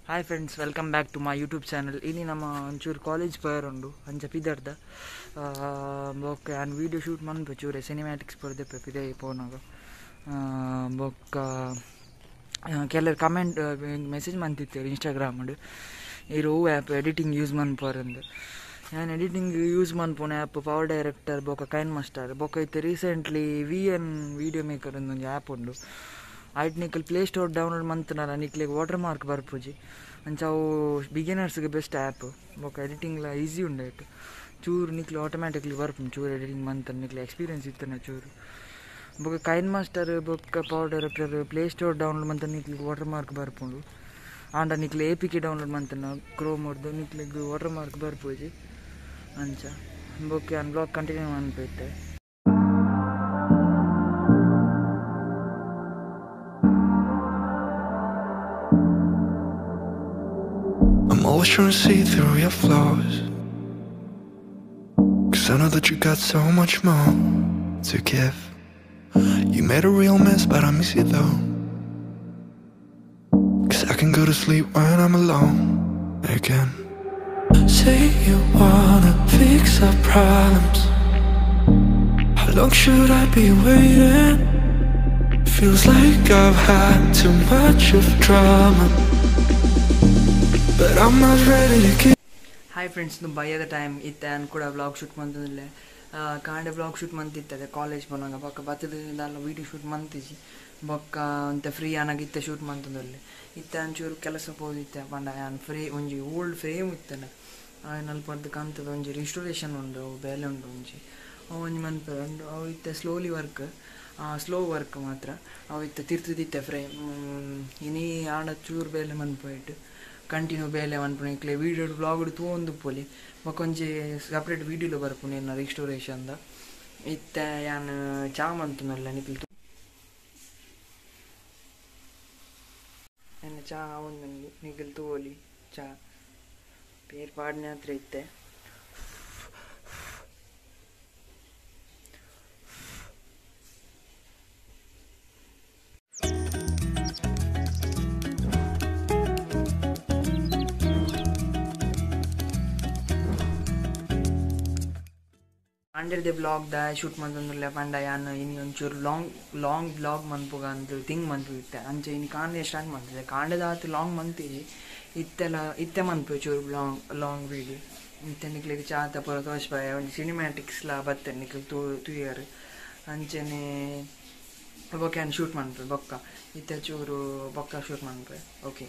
Hi friends, welcome back to my YouTube channel. Ini nama onchur college pair undu anja pidarda bokka an video shoot manpu chure cinematics porde pide ponaga bokka keller comment message mantitteru Instagram adu iru app editing use manporandu ನಾನು editing use ಮಾಡ್ಪೋಣೆ app PowerDirector ಬೊಕ್ಕ KineMaster ಬೊಕ್ಕ ಇತ್ತೆ recently VN video maker ಒಂದು app ಉಂಡು ಆಯ್ತು ನಿಖಲ್ Play Store download ಮಂತನಾರ ನಿಕ್ಲಿಗೆ ವಾಟರ್ ಮಾರ್ಕ್ ಬರ್ಪುಜಿ ಅಂಚಾವು ಬಿಗಿನರ್ಸ್ಗೆ ಬೆಸ್ಟ್ ಆ್ಯಪ್ ಬೊಕ್ಕ ಎಡಿಟಿಂಗ್ಲ ಈಸಿ ಉಂಡಾಯ್ತು ಚೂರು ನಿಕ್ಲಿ ಆಟೋಮ್ಯಾಟಿಕ್ಲಿ ಬರ್ಪು ಚೂರು ಎಡಿಟಿಂಗ್ ಮಂತ ನಿಕ್ಲಿ ಎಕ್ಸ್ಪೀರಿಯನ್ಸ್ ಇತ್ತನ ಚೂರು ಬೊಕ್ಕ ಕೈನ್ ಮಾಸ್ಟರ್ ಬೊಕ್ಕ PowerDirector Play Store download ಮಂತ ನಿಕ್ಲಿಗೆ ವಾಟರ್ ಮಾರ್ಕ್ ಬರ್ಪುಂಡು ಆಂಡ ನಿಕ್ಲಿ APK ಡೌನ್ಲೋಡ್ ಮಂತನ ಕ್ರೋಮ್ ಹೊಡೆದು ನಿಕ್ಲಿಗೆ ವಾಟರ್ ಮಾರ್ಕ್ ಬರ್ಪುಜಿ ಅಂಚ ಬೊಕ್ಕೆ ನಾನು ಬ್ಲಾಗ್ ಕಂಟಿನ್ಯೂ ಮಾಡ್ಬಿಟ್ಟೆ. I'm always trying to see through your flaws, 'cause I know that you got so much more to give. You made a real mess, but I miss you though, 'cause I can go to sleep when I'm alone again. Say you wanna fix our problems. How long should I be waiting? Feels like I've had too much of drama, but I'm not ready to give. Hi friends by the time ಇತ್ತೆ ನಾನು ಕೂಡ vlog shoot ಮಂತಂದಿಲ್ಲ ಕಾಂಡೆ vlog shoot ಮಂತಿತ್ತದೆ college ಬಂದಾಗ ಬೊಕ್ಕ ಬತ್ತದಲ್ಲ video shoot ಮಂತಿಸಿ ಬೊಕ್ಕ ಅಂತ free ಆನಾಗಿತ್ತೆ shoot ಮಂತದಲ್ಲಿ ಇತ್ತೆ ಒಂಚೂರು ಕೆಲಸ ಹೋದಿತ್ತೆ ಪಂಡ ನಾನು ಫ್ರೇ ಒಂಜಿ ಓಲ್ಡ್ ಫ್ರೇಮ್ ಇತ್ತನೆ ನಲ್ಪದ್ದು ಕಾಣ್ತದೆ ಒಂಜಿ ರಿಸ್ಟೋರೇಷನ್ ಉಂಡು ಬೇಲೆ ಉಂಡು ಒಂಜಿ ಒಂಜಿ ಮನ್ಪೆ ಉಂಡು ಅವು ಇತ್ತೆ ಸ್ಲೋಲಿ ವರ್ಕ್ ಸ್ಲೋ ವರ್ಕ್ ಮಾತ್ರ ಅವು ಇತ್ತೆ ತಿರ್ತಿದ್ದಿತ್ತೆ ಫ್ರೇಮ್ ಇನಿ ಆಡ ಚೂರು ಬೇಲೆ ಮನ್ಪೋಯ್ತು ಕಂಟಿನ್ಯೂ ಬೇಲೆ ಮನ್ಪುಣ ಇಕ್ಲೆ ವೀಡಿಯೋ ಬ್ಲಾಗ್ ತೂಂದು ಪೋಲಿ ಬೊಕೊಂಜಿ ಸಪ್ರೇಟ್ ವೀಡಿಯೋಲು ಬರ್ಪುಣ ಇನ್ನು ರಿಸ್ಟೋರೇಷನ್ದ ಇತ್ತೆ ಯಾನು ಚಾ ಮಂತನಲ್ಲ ನಿಕ್ಲಿ ಎನ್ನ ಚಾ ಒಂದು ನಿಖಿಲ್ ತೋಲಿ ಚಾ ಪೇರ್ ಪಾಡ್ನೆ ಹತ್ರ ಇತ್ತೆ ಅಂಡರ್ ಬ್ಲಾಗ್ ದ ಶೂಟ್ ಮಂತಂದಿಲ್ಲ ಪಂಡ ಯಾನು ಇನಿ ಒಂಚೂರು ಲಾಂಗ್ ಬ್ಲಾಗ್ ಮನ್ಪುಗ ಅಂತ ಥಿಂಗ್ ಮನ್ಪು ಇತ್ತೆ ಅಂಚೆ ಇನ್ನು ಕಾಂಡೆ ಸ್ಟಾರ್ಟ್ ಮಾಡ್ತಿದ್ದೆ ಕಾಂಡದ ಆತು ಲಾಂಗ್ ಮಂತಿಜಿ ಇತ್ತೆ ಮನ್ಪು ಚೂರು ಲಾಂಗ್ ವೀಡಿಯೋ ಇತ್ತೆ ನಿಕ್ಲಿಗೆ ಚಾತ ಪೂರ ತೋರಿಸ್ಬಾಯ ಒಂದು ಸಿನಿಮ್ಯಾಟಿಕ್ಸ್ಲ ಬತ್ತೆ ನಿಕ್ಲಿ ತುಯ್ಯಾರು ಅಂಚೆನೆ ಬೊಕ್ಕ ಏನು ಶೂಟ್ ಮನ್ಪು ಬೊಕ್ಕ ಇತ್ತೆ ಚೂರು ಬೊಕ್ಕ ಶೂಟ್ ಮನ್ಪು ಓಕೆ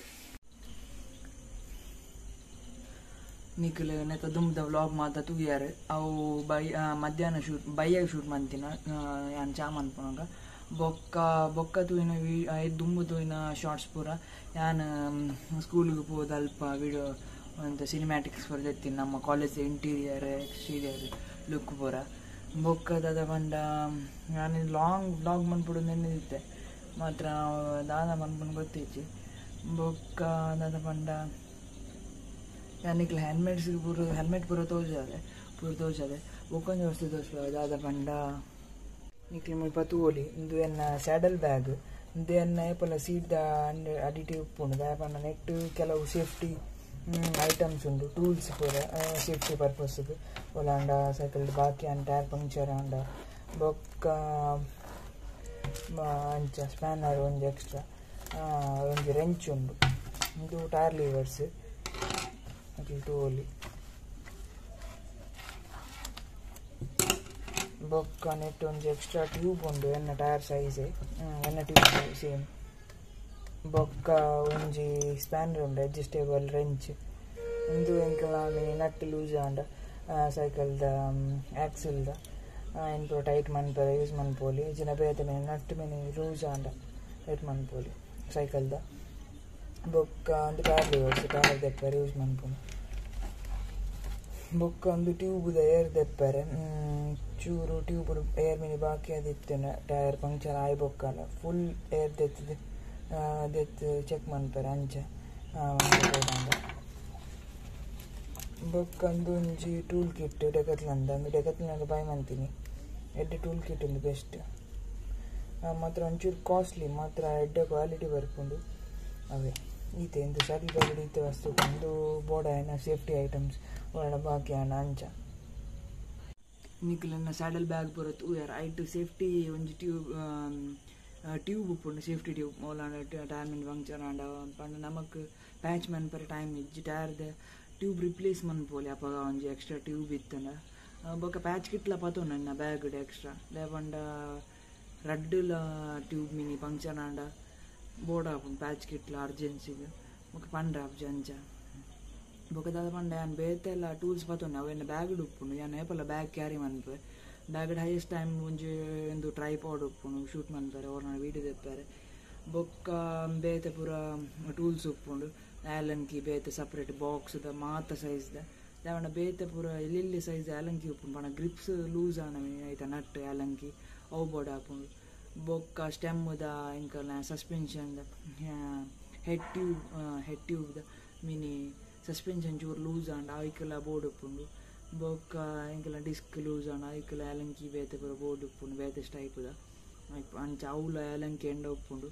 ನಿಖಿಲ್ ನೆಕ್ಕ ದುಂಬದ ವ್ಲಾಗ್ ಮಾತ ತುಗಿಯಾರು ಅವು ಮಧ್ಯಾಹ್ನ ಬೈಯಾಗ ಶೂಟ್ ಮಂತಿನ ಯಾನ್ ಚಾ ಮನ್ಪುನಾಗ ಬೊಕ್ಕ ತೂಯಿನ ದುಂಬು ತೂಯಿನ ಶಾರ್ಟ್ಸ್ ಪೂರ ಯಾನ್ ಸ್ಕೂಲಿಗೆ ಹೋದ ಅಲ್ಪ ವಿಡಿಯೋ ಅಂತ ಸಿನಿಮ್ಯಾಟಿಕ್ಸ್ ಬರ್ದಿರ್ತೀನಿ ನಮ್ಮ ಕಾಲೇಜ್ ಇಂಟೀರಿಯರ್ ಎಕ್ಸ್ಟೀರಿಯರ್ ಲುಕ್ ಪೂರ ಬೊಕ್ಕದ ಪಂಡ ನಾನು ಲಾಂಗ್ ವ್ಲಾಗ್ ಮನ್ಪುಡು ನೆನ್ನಿದ್ದೆ ಮಾತ್ರ ದಾದ ಮನ್ಪುಂಡು ಗೊತ್ತಿಚ್ಚಿ ಬೊಕ್ಕ ದಾದ ಪಂಡ ಯಾನಿಕ್ಲ ಹೆಲ್ಮೆಟ್ ಪೂರ ತೋರ್ಸದೆ ಬೊಕ್ಕೊಂಜಿ ವಸ್ತು ತೋರಿಸ್ಬ ದಾದ ಪಂಡ ನಿಕ್ಲಿ ಮುಲ್ಪ ತೂಲಿ ಇಂದು ಎನ್ನ ಸ್ಯಾಡಲ್ ಬ್ಯಾಗ್ ಇಂದು ಎನ್ನ ಏಪಲ ಸೀಟ್ ಅಡಿಟಿವ್ ಉಪ್ಪುಂಡು ದಾಯ ಪಂಡ ನೆಟ್ ಕೆಲವು ಸೇಫ್ಟಿ ಐಟಮ್ಸ್ ಉಂಡು ಟೂಲ್ಸ್ ಪೂರ ಸೇಫ್ಟಿ ಪರ್ಪಸ್ಗೆ ಒಲಾಂಡ ಸೈಕಲ್ ಬಾಕಿ ಅನ್ ಟೈರ್ ಪಂಕ್ಚರ್ ಅಂಡ ಬೊಕ್ಕ ಅಂಚ ಸ್ಪ್ಯಾನರ್ ಒಂಜಿ ಎಕ್ಸ್ಟ್ರಾ ಒಂಜಿ ರೆಂಚ್ ಉಂಡು ಇದು ಟೈರ್ ಲೀವರ್ಸ್ ತೋಲಿ ಬೊಕ್ಕ ನೆಟ್ ಒಂಜಿ ಎಕ್ಸ್ಟ್ರಾ ಟ್ಯೂಬ್ ಉಂಡು ಎನ್ನ ಟೈರ್ ಸೈಜೆ ಎನ್ನ ಟ್ಯೂಬ್ ಸೇಮ್ ಬೊಕ್ಕ ಒಂಜಿ ಸ್ಪ್ಯಾನರ್ ಉಂಡು ಅಡ್ಜಸ್ಟೇಬಲ್ ರೆಂಚ್ ಇಂದು ಎಂಕಲ ನಟ್ ಲೂಸ್ ಆಂಡ ಸೈಕಲ್ದ ಆಕ್ಸಿಲ್ದ ಎಂಪು ಟೈಟ್ ಮನ್ಪರೆ ಯೂಸ್ ಮನ್ಪೋಲಿ ಇಜಿನ ಬೇತೆ ಮೇಲೆ ನಟ್ ಮೇಲೆ ಲೂಸ್ ಆಂಡ ಟೈಟ್ ಮನ್ಪೋಲಿ ಸೈಕಲ್ದ ಬೊಕ್ಕ ಒಂದು ಟೈರ್ ಲಿವರ್ಸ್ ಟೈರ್ ದೆಪ್ಪರೆ ಯೂಸ್ ಮನ್ಪುನು ಬೊಕ್ಕ ಒಂದು ಟ್ಯೂಬ್ದ ಏರ್ ದೆಪ್ಪರೆ ಚೂರು ಟ್ಯೂಬ್ ಏರ್ ಮೇಲೆ ಬಾಕಿ ಅದಿತ್ತೇನೆ ಟೈರ್ ಪಂಕ್ಚರ್ ಆಯ್ ಬೊಕ್ಕಲ್ಲ ಫುಲ್ ಏರ್ ದೆತ್ತು ಚೆಕ್ ಮನ್ಪರೆ ಅಂಚ ಬೊಕ್ಕಂದು ಒಂಜಿ ಟೂಲ್ ಕಿಟ್ ಡೆಕತ್ಲಂದ ಬೈ ಮಂತೀನಿ ಎಡ್ಡೆ ಟೂಲ್ ಕಿಟ್ ಒಂದು ಬೆಸ್ಟ್ ಮಾತ್ರ ಒಂಚೂರು ಕಾಸ್ಟ್ಲಿ ಮಾತ್ರ ಎಡ್ಡೆ ಕ್ವಾಲಿಟಿ ಬರ್ಪುಂಡು ಅವೇ ಈತೆ ಎಂದು ಸರಿ ಬಗ್ಗೆ ಈತೆ ವಸ್ತು ಒಂದು ಬೋರ್ಡ್ ಆಯ್ನ ಸೇಫ್ಟಿ ಐಟಮ್ಸ್ ಒಳ್ಳ ಬಾಕಿ ಆಯ್ನ ಅಂಚ ನಿಕ್ಲನ್ನ ಸ್ಯಾಡಲ್ ಬ್ಯಾಗ್ ಬರುತ್ತೆ ಉಯರ್ ಐಟು ಸೇಫ್ಟಿ ಒಂಜಿ ಟ್ಯೂಬ್ ಉಪ್ಪುಂಡು ಸೇಫ್ಟಿ ಟ್ಯೂಬ್ ಮೌಲಾಂಡ ಟೈಮಿಂಗ್ ಪಂಕ್ಚರ್ ಆಂಡ ಪಂಡ ನಮಕ್ ಪ್ಯಾಚ್ ಮನ್ಪರ ಟೈಮ್ ಇಜ್ಜಿ ಟೈರ್ದ ಟ್ಯೂಬ್ ರಿಪ್ಲೇಸ್ ಮನ್ಪೋಲಿ ಅಪ್ಪ ಒಂಜಿ ಎಕ್ಸ್ಟ್ರಾ ಟ್ಯೂಬ್ ಇತ್ತಂಡ ಬೊಕ್ಕ ಪ್ಯಾಚ್ ಕಿಟ್ಲ ಪತೋ ನನ್ನ ಬ್ಯಾಗ್ಡ್ ಎಕ್ಸ್ಟ್ರಾ ಲೇಪಂಡ ರಡ್ಡುಲ ಟ್ಯೂಬ್ ಮಿನಿ ಪಂಕ್ಚರ್ ಆಂಡ ಬೋರ್ಡ್ ಆಪುಂಡು ಪ್ಯಾಚ್ ಕಿಟ್ಲ ಅರ್ಜೆನ್ಸಿಗೆ ಬೊಕ್ಕ ಪಂಡ್ರೆ ಆಪು ಅಂಚ ಬೊಕ್ಕ ದಾದ ಪಂಡ ಯಾನ್ ಬೇತೆಲ್ಲ ಟೂಲ್ಸ್ ಪತೊಂಡು ಅವೆನ್ನ ಬ್ಯಾಗ್ಡ್ ಉಪ್ಪುಂಡು ಯಾನ್ ಏಪಲ ಬ್ಯಾಗ್ ಕ್ಯಾರಿ ಮನ್ಪೆ ಬ್ಯಾಗ್ಡ್ ಹೈಯೆಸ್ಟ್ ಟೈಮ್ ಒಂಜಿ ಒಂದು ಟ್ರೈಪಾಡ್ ಉಪ್ಪುಂಡು ಶೂಟ್ ಮನ್ಪರೆ ಅವ್ರನ್ನ ವೀಡಿಯೋ ತೆಪ್ಪರೆ ಬೊಕ್ಕ ಬೇತೆ ಪೂರ ಟೂಲ್ಸ್ ಉಪ್ಪುಂಡು ಆ್ಯಲಂಕಿ ಬೇತೆ ಸಪ್ರೇಟ್ ಬಾಕ್ಸ್ದ ಮಾತ ಸೈಜ್ದ ದಾವಣ ಬೇತೆ ಪೂರ ಎಲ್ಲಿ ಸೈಜ್ ಆ್ಯಲಂಕಿ ಉಪ್ಪುಂಡು ಪಣ ಗ್ರಿಪ್ಸ್ ಲೂಸ್ ಆನವಿ ಆಯ್ತಾ ನಟ್ ಆ್ಯಲಂಕಿ ಅವು ಬೋರ್ಡ್ ಹಾಪುಂಡು ಬೊಕ್ಕ ಸ್ಟೆಮ್ದ ಇಂಕಲ್ನ ಸಸ್ಪೆನ್ಷನ್ದ ಹೆಡ್ ಟ್ಯೂಬ್ದ ಮಿನಿ ಸಸ್ಪೆನ್ಷನ್ ಚೂರು ಲೂಸ್ ಆಂಡ ಅವಕ್ಕೆಲ್ಲ ಬೋರ್ಡ್ ಉಪ್ಪುಂಡು ಬೊಕ್ಕ ಇಂಕಲ್ನ ಡಿಸ್ಕ್ ಲೂಸ್ ಆಂಡ ಅವಕ್ಕೆಲ್ಲ ಆ್ಯಲಂಕಿ ಬೇತೆ ಪೂರ ಬೋರ್ಡ್ ಉಪ್ಪುಂಡು ಬೇತೆ ಟೈಪ್ದ ಅಂಚ ಅವ್ಲ ಆ್ಯಲಂಕಿ ಎಂಡ ಉಪ್ಪುಂಡು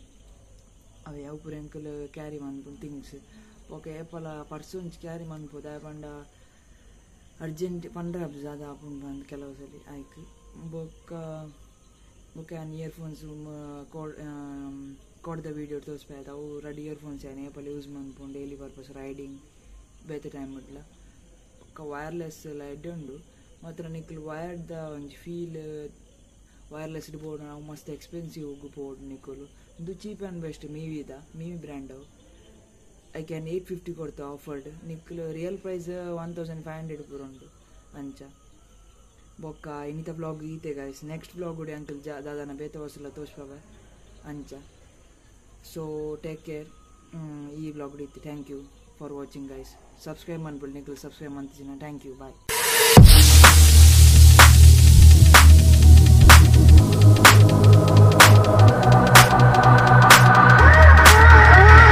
ಅವು ಯಾವ ಪೂರ ಎಂಕಲ್ ಕ್ಯಾರಿ ಮನ್ಪುಂಡು ಥಿಂಗ್ಸ್ ಬೊಕ್ಕ ಏಪಲ ಪರ್ಸ್ ಒಂಚಿ ಕ್ಯಾರಿ ಮನ್ಪುದು ಆ ಪಂಡ ಅರ್ಜೆಂಟ್ ಪಂಡ್ರೆ ಅಬ್ಸ್ ಅದು ಆಪುಂಡು ಅಂದ್ ಕೆಲವು ಸಲ ಆಯ್ಕೆ ಬೊಕ್ಕ ಆ್ಯನ್ ಇಯರ್ಫೋನ್ಸ್ ಕೊಡ್ದ ವೀಡಿಯೋ ತೋರಿಸ್ಪಾಯ್ತು ಅವು ರೆಡಿ ಇಯರ್ಫೋನ್ಸ್ ಏನು ಏಪಲ್ ಯೂಸ್ ಮನ್ಪುಂಡು ಡೈಲಿ ಪರ್ಪಸ್ ರೈಡಿಂಗ್ ಬೇತೆ ಟೈಮ್ ಇಡ್ಲ ಬೊಕ್ಕ ವೈರ್ಲೆಸ್ ಎಲ್ಲ ಎಡ್ಡುಂಡು ಮಾತ್ರ ನಿಕ್ಲು ವೈರ್ದ ಒಂಜಿ ಫೀಲ್ ವೈರ್ಲೆಸ್ ಬೋರ್ಡ್ ನಾವು ಮಸ್ತ್ ಎಕ್ಸ್ಪೆನ್ಸಿವ್ ಬೋರ್ಡ್ ನಿಕ್ಕಲು ಇದು ಚೀಪ್ ಆ್ಯಂಡ್ ಬೆಸ್ಟ್ ಮೀವಿ ಬ್ರ್ಯಾಂಡ್ ಅವು ಐ ಕ್ಯಾನ್ 850 ಕೊಡ್ತಾ ಆಫರ್ಡ್ ನಿಕ್ಲು ರಿಯಲ್ ಪ್ರೈಸ್ 1500 ಪೂರ ಉಂಟು ಅಂಚ ಬೊಕ್ಕ ಇನ್ನಿತ ಬ್ಲಾಗ್ ಈತೆ ಗೈಸ್ ನೆಕ್ಸ್ಟ್ ಬ್ಲಾಗ್ ಉಡಿ ಅಂಕಲ್ ದಾದಾನ ಬೇತೆ ಹೊಸಲ ತೋರಿಸ್ಪಾವ ಅಂಚ ಸೊ ಟೇಕ್ ಕೇರ್ ಈ ಬ್ಲಾಗ್ ಉಡಿ ಇತ್ತು thank you for watching guys subscribe ಮನ್ಬಿಡಿ ನಿಕ್ಲು ಸಬ್ಸ್ಕ್ರೈಬ್ ಮಾಡ್ತಿದ್ದೀನಿ ಥ್ಯಾಂಕ್ ಯು ಬಾಯ್